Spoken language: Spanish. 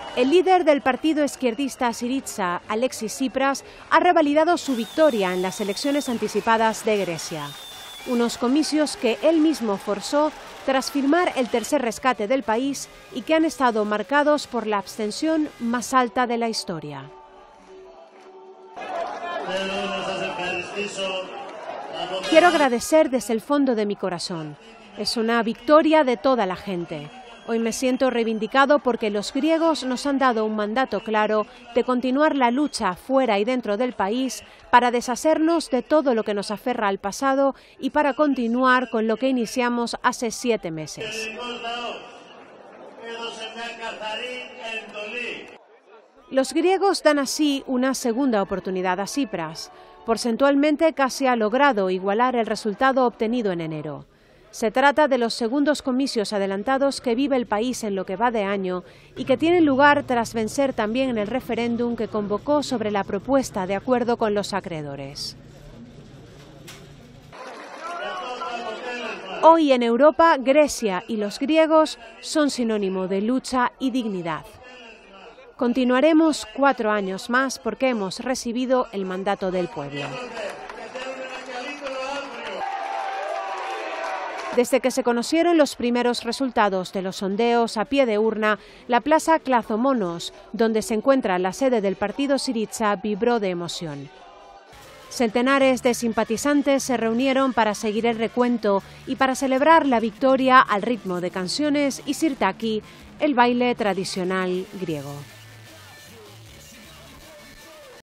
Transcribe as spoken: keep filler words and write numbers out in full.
El líder del partido izquierdista Syriza, Alexis Tsipras, ha revalidado su victoria en las elecciones anticipadas de Grecia. Unos comicios que él mismo forzó tras firmar el tercer rescate del país y que han estado marcados por la abstención más alta de la historia. Quiero agradecer desde el fondo de mi corazón. Es una victoria de toda la gente. Hoy me siento reivindicado porque los griegos nos han dado un mandato claro de continuar la lucha fuera y dentro del país para deshacernos de todo lo que nos aferra al pasado y para continuar con lo que iniciamos hace siete meses. Los griegos dan así una segunda oportunidad a Tsipras. Porcentualmente casi ha logrado igualar el resultado obtenido en enero. Se trata de los segundos comicios adelantados que vive el país en lo que va de año y que tienen lugar tras vencer también en el referéndum que convocó sobre la propuesta de acuerdo con los acreedores. Hoy en Europa, Grecia y los griegos son sinónimo de lucha y dignidad. Continuaremos cuatro años más porque hemos recibido el mandato del pueblo. Desde que se conocieron los primeros resultados de los sondeos a pie de urna, la plaza Klazomonos, donde se encuentra la sede del partido Syriza, vibró de emoción. Centenares de simpatizantes se reunieron para seguir el recuento y para celebrar la victoria al ritmo de canciones y sirtaki, el baile tradicional griego.